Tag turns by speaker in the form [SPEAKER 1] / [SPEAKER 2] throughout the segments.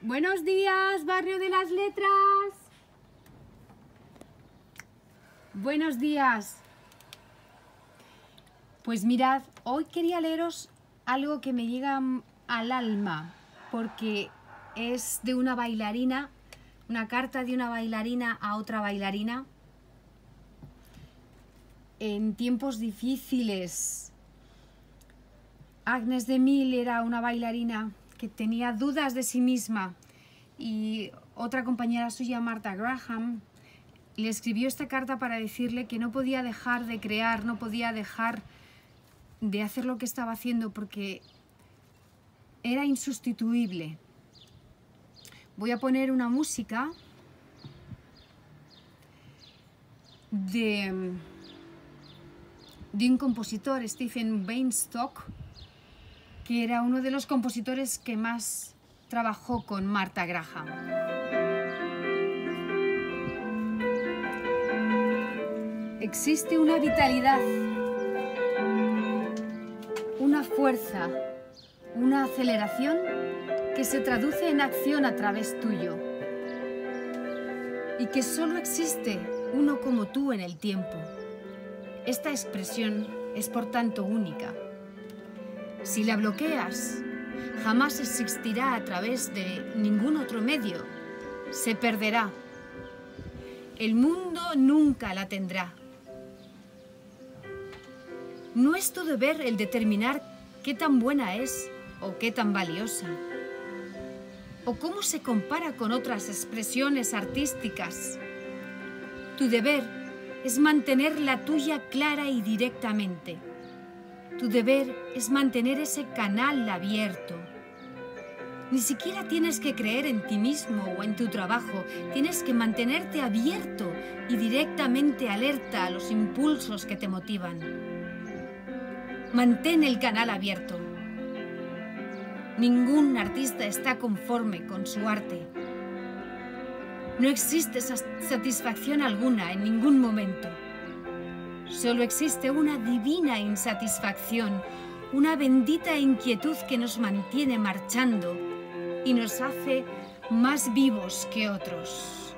[SPEAKER 1] Buenos días, Barrio de las Letras. Buenos días. Pues mirad, hoy quería leeros algo que me llega al alma, porque es de una bailarina, una carta de una bailarina a otra bailarina en tiempos difíciles. Agnes de Mille era una bailarina que tenía dudas de sí misma y otra compañera suya, Martha Graham, le escribió esta carta para decirle que no podía dejar de crear, no podía dejar de hacer lo que estaba haciendo porque era insustituible. Voy a poner una música de un compositor, Stephen Weinstock, que era uno de los compositores que más trabajó con Martha Graham. Existe una vitalidad, una fuerza, una aceleración que se traduce en acción a través tuyo y que solo existe uno como tú en el tiempo. Esta expresión es por tanto única. Si la bloqueas, jamás existirá a través de ningún otro medio. Se perderá. El mundo nunca la tendrá. No es tu deber el determinar qué tan buena es o qué tan valiosa, o cómo se compara con otras expresiones artísticas. Tu deber es mantener la tuya clara y directamente. Tu deber es mantener ese canal abierto. Ni siquiera tienes que creer en ti mismo o en tu trabajo. Tienes que mantenerte abierto y directamente alerta a los impulsos que te motivan. Mantén el canal abierto. Ningún artista está conforme con su arte. No existe satisfacción alguna en ningún momento. Solo existe una divina insatisfacción, una bendita inquietud que nos mantiene marchando y nos hace más vivos que otros.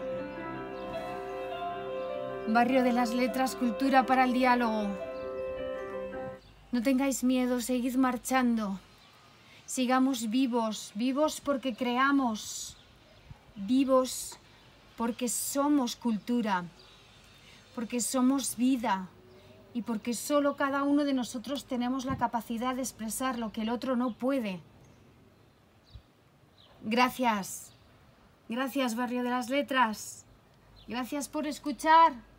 [SPEAKER 1] Barrio de las Letras, cultura para el diálogo. No tengáis miedo, seguid marchando. Sigamos vivos, vivos porque creamos, vivos porque somos cultura, porque somos vida y porque solo cada uno de nosotros tenemos la capacidad de expresar lo que el otro no puede. Gracias. Gracias, Barrio de las Letras. Gracias por escuchar.